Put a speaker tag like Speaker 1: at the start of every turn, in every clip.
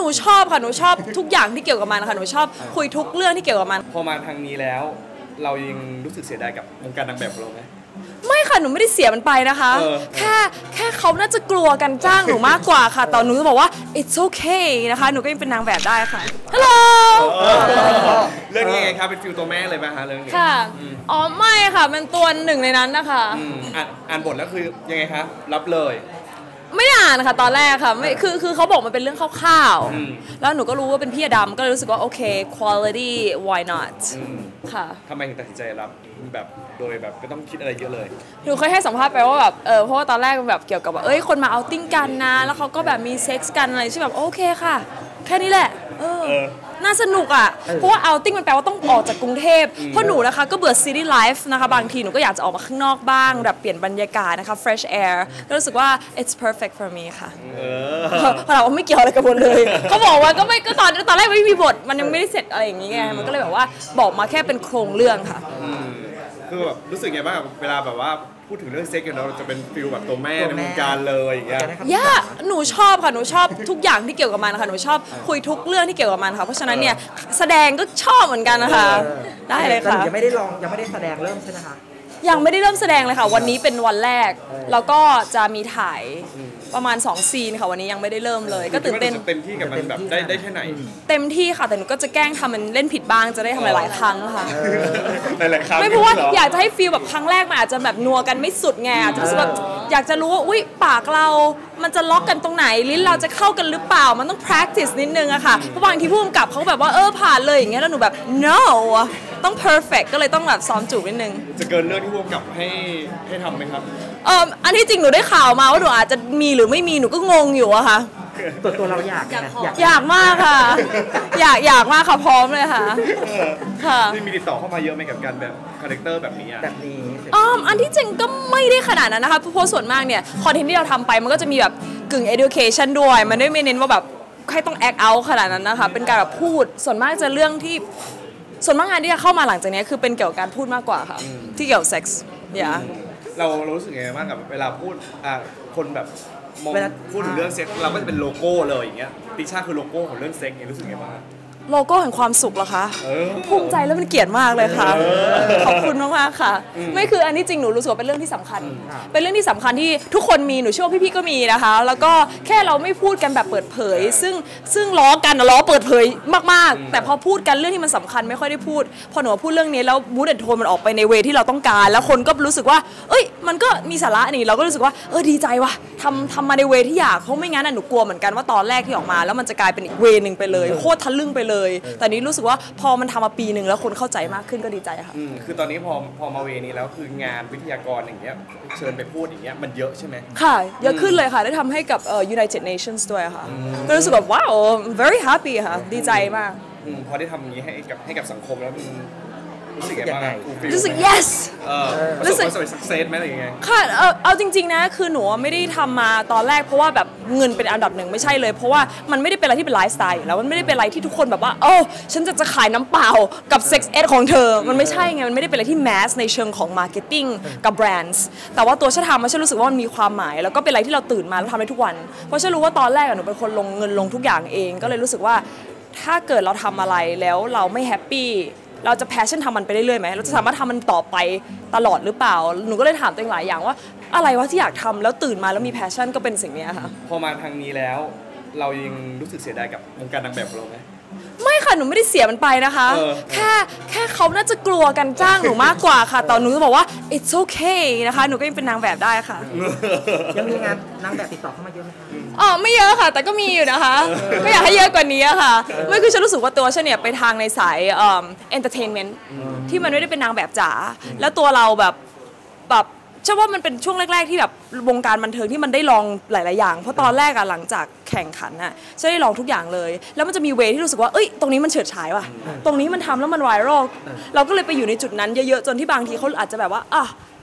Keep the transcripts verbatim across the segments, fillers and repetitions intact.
Speaker 1: นูชอบค่ะหนูชอบทุกอย่างที่เกี่ยวกับมันค่ะหนูชอบคุยทุกเรื่องที่เกี่ยวกับมัน
Speaker 2: พอมาทางนี้แล้วเรายังรู้สึกเสียดายกับวงการนางแบบของเราไหม
Speaker 1: ไม่ค่ะหนูไม่ได้เสียมันไปนะคะแค่แค่เขาน่าจะกลัวกันจ้างหนูมากกว่าค่ะตอนหนูจะบอกว่า it's okay นะคะหนูก็ยังเป็นนางแบบได้ค่ะฮัลโหล
Speaker 2: เรื่องนี้ไงครับเป็นฟิลตัวแม่เลยไหมฮะเรื่องนี้
Speaker 1: ค่ะอ๋อไม่ค่ะเป็นตัวหนึ่งในนั้นนะคะ
Speaker 2: อ่านอ่านบทแล้วคือยังไงคะรับเลย
Speaker 1: ไม่ได้อ่านค่ะตอนแรกค่ะไม่คือคือเขาบอกมันเป็นเรื่องคร่าวๆแล้วหนูก็รู้ว่าเป็นพี่อดำก็เลยรู้สึกว่าโอเค quality why not ค่ะ
Speaker 2: ทำไมถึงตัดสินใจรับแบบโดยแบบไม่ต้องคิดอะไรเยอะเลย
Speaker 1: หนูเคยให้สัมภาษณ์ไปว่าแบบเออเพราะว่าตอนแรกแบบเกี่ยวกับว่าเอ้ยคนมาเอาติ้งกันนะแล้วเขาก็แบบมีเซ็กส์กันอะไรใช่แบบโอเคค่ะแค่นี้แหละเออน่าสนุกอ่ะเพราะว่าเอาติ้งมันแปลว่าต้องออกจากกรุงเทพเพราะหนูนะคะก็เบื่อซีรีส์ไลฟ์นะคะบางทีหนูก็อยากจะออกมาข้างนอกบ้างแบบเปลี่ยนบรรยากาศนะคะ fresh air ก็รู้สึกว่า it's perfect for me ค่ะเพราะเราไม่เกี่ยวอะไรกับคนเลยเขาบอกว่าก็ไม่ก็ตอนตอนแรกไม่มีบทมันยังไม่ได้เสร็จอะไรอย่างงี้ไงมันก็เลยแบบว่าบอกมาแค่เป็นโครงเรื่องค่ะ
Speaker 2: คือแบบรู้สึกไงบ้างเวลาแบบว่าพูดถึงเรื่องเซ็กกันเราจะเป็นฟิลแบบตัวแม่ในวงการเลยอย่างเงี้ย
Speaker 1: ย่าหนูชอบค่ะหนูชอบทุกอย่างที่เกี่ยวกับมันค่ะหนูชอบคุยทุกเรื่องที่เกี่ยวกับมันค่ะเพราะฉะนั้นเนี่ยแสดงก็ชอบเหมือนกันนะคะได้เลยค่ะ
Speaker 3: ยังไม่ได้ลองยังไม่ได้แสดงเริ่มใช่ไหมคะ
Speaker 1: ยังไม่ได้เริ่มแสดงเลยค่ะวันนี้เป็นวันแรกแล้วก็จะมีถ่ายประมาณสองซีนค่ะวันนี้ยังไม่ได้เริ่มเลยก็ตื่นเต้น
Speaker 2: เต็มที่กับมันแบบได้ได้แค่ไหน
Speaker 1: เต็มที่ค่ะแต่หนูก็จะแกล้งทำมันเล่นผิดบ้างจะได้ทำหลายๆครั้งค่ะ
Speaker 2: หลายๆครั้ง
Speaker 1: ไม่เพราะว่าอยากจะให้ฟีลแบบครั้งแรกมันอาจจะแบบนัวกันไม่สุดไงอาจจะรู้สึกแบบอยากจะรู้ว่าอุ้ยปากเรามันจะล็อกกันตรงไหนลิ้นเราจะเข้ากันหรือเปล่ามันต้อง practice นิดนึงอะค่ะเพราะบางทีผู้กำกับเขาแบบว่าเออผ่านเลยอย่างเงี้ยแล้วหนูแบบ no ต้อง perfect ก็เลยต้องแบบซ้อมจูบนิดนึง
Speaker 2: จะเกินเรื่องที่ผู้กำกับให้ให้ทำไหมครับ
Speaker 1: เอออันที่จริงหนูได้ข่าวมาว่าหนูอาจจะมีหรือไม่มีหนูก็งงอยู่อะค่ะ
Speaker 3: ตัวตัวเราอยากอยาก
Speaker 1: อยากมากค่ะอยากอยากมากค่ะพร้อมเลยค่ะ
Speaker 2: ค่ะมีติดต่อเข้ามาเยอะไหมกับการแบบคาแรคเตอร์แบบนี้
Speaker 3: แบบนี้
Speaker 1: อ๋ออันที่จริงก็ไม่ได้ขนาดนั้นนะคะเพราะส่วนมากเนี่ยคอนเทนต์ที่เราทำไปมันก็จะมีแบบกึ่ง education ด้วยมันไม่เน้นว่าแบบใครต้อง act out ขนาดนั้นนะคะเป็นการแบบพูดส่วนมากจะเรื่องที่ส่วนมากงานที่จะเข้ามาหลังจากนี้คือเป็นเกี่ยวกับการพูดมากกว่าค่ะที่เกี่ยวกับเซ็กส์อย่า
Speaker 2: เรารู้สึกไงบ้างกับเวลาพูดอ่าคนแบบมองพูดถึงเรื่องเซ็กส์เราก็จะเป็นโลโก้เลยอย่างเงี้ยติช่าคือโลโก้ของเรื่องเซ็กส์เนี่ยรู้สึกไงบ้าง
Speaker 1: โลโก้แห่งความสุขเหรอคะภูมิใจและเป็นเกียรติมากเลยค่ะขอบคุณมากๆค่ะไม่คืออันนี้จริงหนูรู้สึกว่าเป็นเรื่องที่สำคัญเป็นเรื่องที่สำคัญที่ทุกคนมีหนูเชื่อว่าพี่ๆก็มีนะคะแล้วก็แค่เราไม่พูดกันแบบเปิดเผยซึ่งซึ่งล้อกันล้อเปิดเผยมากๆแต่พอพูดกันเรื่องที่มันสำคัญไม่ค่อยได้พูดพอหนูพูดเรื่องนี้แล้วมูดแอนด์โทนมันออกไปในเวที่เราต้องการแล้วคนก็รู้สึกว่าเอ้ยมันก็มีสาระนี่เราก็รู้สึกว่าเออดีใจว่ะทำทำมาในเวที่อยากเพราะไม่งั้นหนูกลัวเหมือนกันว่าตอนแรกที่ออกมาแล้วมันจะกลายเป็นอีกเวนึงไปเลยโคตรทะลึ่งไปเลยแต่นี้รู้สึกว่าพอมันทำมาปีหนึ่งแล้วคนเข้าใจมากขึ้นก็ดีใจค่ะ
Speaker 2: คือตอนนี้พอพอมาเวนี้แล้วคืองานวิทยากรอย่างเงี้ยเชิญไปพูดอย่างเงี้ยมันเยอะใช่ไหม
Speaker 1: ค่ะเยอะขึ้นเลยค่ะได้ทำให้กับ United Nations ด้วยค่ะก็รู้สึกแบบว้าว very happy ค่ะดีใจมาก
Speaker 2: พอได้ทำอย่างนี้ให้กับให้กับสังคมแล้วรู้สึกยังไง
Speaker 1: รู้สึก yes
Speaker 2: รู้สึก success ไหมอะไรยังไง
Speaker 1: ค่ะเอาจริงๆนะคือหนูไม่ได้ทำมาตอนแรกเพราะว่าแบบเงินเป็นอันดับหนึ่งไม่ใช่เลยเพราะว่ามันไม่ได้เป็นอะไรที่เป็นไลฟ์สไตล์แล้วมันไม่ได้เป็นอะไรที่ทุกคนแบบว่าโอ้ฉันจะจะขายน้ำเปล่ากับ sex ed ของเธอมันไม่ใช่ไงมันไม่ได้เป็นอะไรที่แมสในเชิงของ marketing กับแบรนด์แต่ว่าตัวฉันทำมันฉันรู้สึกว่ามันมีความหมายแล้วก็เป็นอะไรที่เราตื่นมาแล้วทำได้ทุกวันเพราะฉันรู้ว่าตอนแรกหนูเป็นคนลงเงินลงทุกอย่างเองก็เลยรู้สึกว่าถ้าเกิดเราทำอะไรแล้วเราไม่แฮปปี้เราจะแพชชั่นทำมันไปเรื่อยๆไหมเราจะสามารถทำมันต่อไปตลอดหรือเปล่าหนูก็เลยถามตัวเองหลายอย่างว่าอะไรวะที่อยากทำแล้วตื่นมาแล้วมีแพชชั่นก็เป็นสิ่งนี้ค่ะ
Speaker 2: พอมาทางนี้แล้วเรายังรู้สึกเสียดายกับวงการนางแบบของเราไหม
Speaker 1: ไม่ค่ะหนูไม่ได้เสียมันไปนะคะแค่แค่เขาน่าจะกลัวกันจ้างหนูมากกว่าค่ะตอนหนูจะบอกว่า it's okay นะคะหนูก็ยังเป็นนางแบบได้ค่ะ
Speaker 3: ยังมีงานนางแบบติดต่อเข้ามาเยอะไหมคะ
Speaker 1: อ๋อไม่เยอะค่ะแต่ก็มีอยู่นะคะก็อยากให้เยอะกว่านี้ค่ะไม่คือฉันรู้สึกว่าตัวฉันเนี่ยไปทางในสายเอ่อ entertainment ที่มันไม่ได้เป็นนางแบบจ๋าแล้วตัวเราแบบแบบเชื่อว่ามันเป็นช่วงแรกๆที่แบบวงการบันเทิงที่มันได้ลองหลายๆอย่างเพราะตอนแรกอะหลังจากแข่งขันอะฉันได้ลองทุกอย่างเลยแล้วมันจะมีเวที่รู้สึกว่าเอ้ยตรงนี้มันเฉิดฉายว่ะตรงนี้มันทำแล้วมันไวรัลเราก็เลยไปอยู่ในจุดนั้นเยอะๆจนที่บางทีเขาอาจจะแบบว่าอ่ะ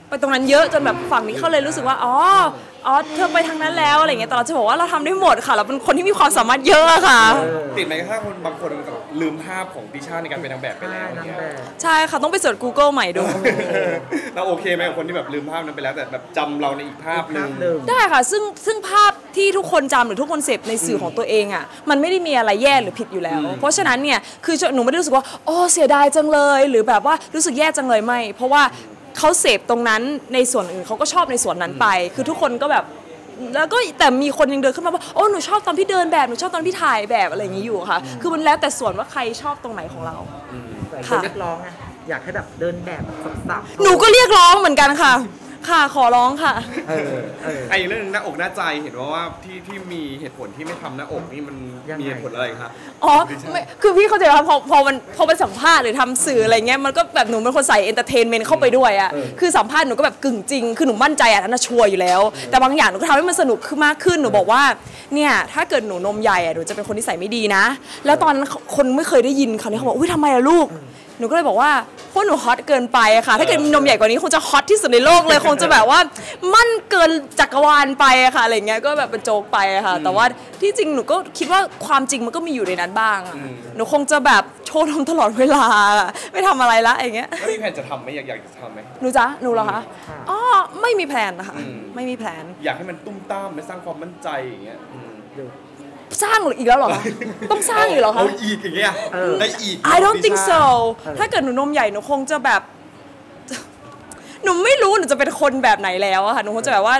Speaker 1: ไปตรงนั้นเยอะจนแบบฝั่งนี้เขาเลยรู้สึกว่าอ๋ออ๋อเธอไปทางนั้นแล้วอะไรเงี้ยแต่เราจะบอกว่าเราทำได้หมดค่ะเราเป็นคนที่มีความสามารถเยอะอะค่ะ
Speaker 2: ติดไหมถ้าคนบางคนลืมภาพของติช่าในการเป็นนางแบบไปแล้วเนี่ย
Speaker 1: ใช่ค่ะต้องไปเสิร์ช Google ใหม่ดู
Speaker 2: เราโอเคไหมกับคนที่แบบลืมภาพนั้นไปแล้วแต่แบบจำเราในอีกภาพนึง
Speaker 1: ได้ค่ะซึ่งซึ่งภาพที่ทุกคนจำหรือทุกคนเสพในสื่อของตัวเองอ่ะมันไม่ได้มีอะไรแย่หรือผิดอยู่แล้วเพราะฉะนั้นเนี่ยคือหนูไม่ได้รู้สึกว่าโอ้เสียดายจังเลยหรือแบบว่ารู้สึกแย่จังเลยไม่เพราะว่าเขาเสพตรงนั้นในส่วนอื่นเขาก็ชอบในส่วนนั้นไปคือทุกคนก็แบบแล้วก็แต่มีคนยังเดินขึ้นมาว่าโอ้หนูชอบตอนพี่เดินแบบหนูชอบตอนพี่ถ่ายแบบอะไรอย่างนี้อยู่ค่ะคือมันแล้วแต่ส่วนว่าใครชอบตรงไหนของเรา
Speaker 3: ค่ะเรียกร้องไงอยากให้แบบเดินแบบสับ
Speaker 1: หนูก็เรียกร้องเหมือนกันค่ะค่ะขอร้องค่ะ
Speaker 2: เออเออไอ้เรื่องหน้าอกหน้าใจเห็นว่าว่าที่ที่มีเหตุผลที่ไม่ทำหน้าอกนี่มันมีเหตุผลอะไรคะ
Speaker 1: อ๋อไม่คือพี่เข้าใจว่าพอพอมันพอเป็นสัมภาษณ์หรือทำสื่ออะไรเงี้ยมันก็แบบหนูเป็นคนใส่เอนเตอร์เทนเมนต์เข้าไปด้วยอ่ะคือสัมภาษณ์หนูก็แบบกึ่งจริงคือหนูมั่นใจอ่ะนั่นชัวร์อยู่แล้วแต่บางอย่างหนูก็ทำให้มันสนุกขึ้นมากขึ้นหนูบอกว่าเนี่ยถ้าเกิดหนูนมใหญ่อ่ะหนูจะเป็นคนที่ใส่ไม่ดีนะแล้วตอนนั้นคนไม่เคยได้ยินคราวนี้เขาบอกอุ้ยทำไมอะลูกหนูก็เลยบอกว่าพวกหนูฮอตเกินไปอะค่ะถ้าเกิดมีนมใหญ่กว่านี้คงจะฮอตที่สุดในโลกเลยคงจะแบบว่ามั่นเกินจักรวาลไปอะค่ะอะไรเงี้ยก็แบบเป็นโจ๊กไปอะค่ะแต่ว่าที่จริงหนูก็คิดว่าความจริงมันก็มีอยู่ในนั้นบ้างหนูคงจะแบบโชว์ทำตลอดเวลาไม่ทำอะไรละอย่างเงี้ย
Speaker 2: แล้วมีแผนจะทำไหมอยากอยากจะทำไหม
Speaker 1: หนูจ๊ะหนูเหรอคะอ๋อไม่มีแผนนะคะไม่มีแผน
Speaker 2: อยากให้มันตุ้มต้ามไม่สร้างความมั่นใจอย่างเงี้ย
Speaker 1: สร้างอีกแล้วเหรอคะต้องสร้างอีกเหรอคะ
Speaker 2: เอาอีกอย่างเงี้ยได้อีก
Speaker 1: I don't think so ถ้าเกิดหนูนมใหญ่หนูคงจะแบบหนูไม่รู้หนูจะเป็นคนแบบไหนแล้วอะค่ะหนูคงจะแบบว่า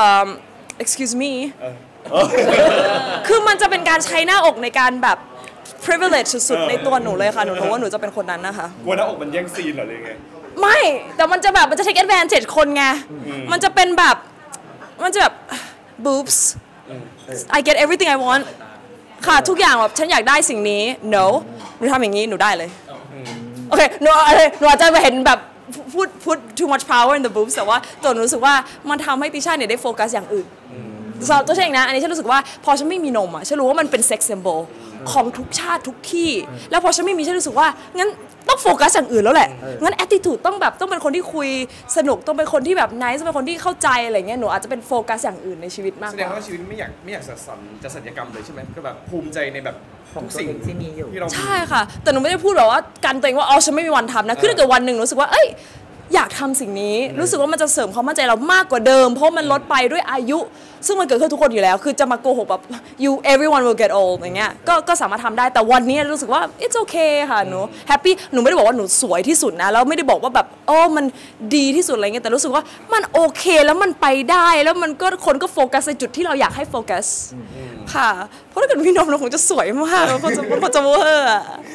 Speaker 1: excuse me คือมันจะเป็นการใช้หน้าอกในการแบบ privilege สุดๆในตัวหนูเลยค่ะหนูรู้ว่าหนูจะเป็นคนนั้นนะคะ
Speaker 2: กลัวหน้าอกมันแย่งซีนเหรอเลยไง
Speaker 1: ไม่แต่มันจะแบบมันจะ take advantage คนไงมันจะเป็นแบบมันจะแบบ boobs I get everything I want ค่ะทุกอย่างแบบฉันอยากได้สิ่งนี้ no หนูทำอย่างนี้หนูได้เลยโอเคหนูอะไรหนูอาจจะเห็นแบบพูดพูด too much power in the boobs แต่ว่าตัวหนูรู้สึกว่ามันทำให้ติช่าเนี่ยได้โฟกัสอย่างอื่นตัวฉันเองนะอันนี้ฉันรู้สึกว่าพอฉันไม่มีนมอ่ะฉันรู้ว่ามันเป็น sex symbol ของทุกชาติทุกที่แล้วพอฉันไม่มีฉันรู้สึกว่างั้นต้องโฟกัสอย่างอื่นแล้วแหละงั้น attitude ต้องแบบต้องเป็นคนที่คุยสนุกต้องเป็นคนที่แบบ nice ต้องเป็นคนที่เข้าใจอะไรเงี้ยหนูอาจจะเป็นโฟกัสอย่างอื่นในชีวิตมากกว่า
Speaker 2: แสดงว่าชีวิตไม่อยากไม่อยากสันจะสัญญกรรมเลยใช่ไหมก็แบบภูมิใจในแบบทุกสิ่ง
Speaker 3: ที่มีอยู่
Speaker 1: ใช่ค่ะแต่หนูไม่ได้พูดแบบว่าการตัวเองว่าอ๋อฉันไม่มีวันทำนะคือถ้าเกิดวันหนึ่งรู้สึกว่าเอ้ยอยากทำสิ่งนี้รู้สึกว่ามันจะเสริมความมั่นใจเรามากกว่าเดิมเพราะมันลดไปด้วยอายุซึ่งมันเกิดขึ้นทุกคนอยู่แล้วคือจะมาโกหกแบบ you everyone will get old อย่างเงี้ยก็ก็สามารถทำได้แต่วันนี้รู้สึกว่า it's okay ค่ะหนู happy หนูไม่ได้บอกว่าหนูสวยที่สุดนะแล้วไม่ได้บอกว่าแบบโอ้มันดีที่สุดอะไรเงี้ยแต่รู้สึกว่ามันโอเคแล้วมันไปได้แล้วมันก็คนก็โฟกัสในจุดที่เราอยากให้โฟกัสค่ะเพราะถ้าเกิดมีนมเราคงจะสวยมากคนจะคนจะเวอร์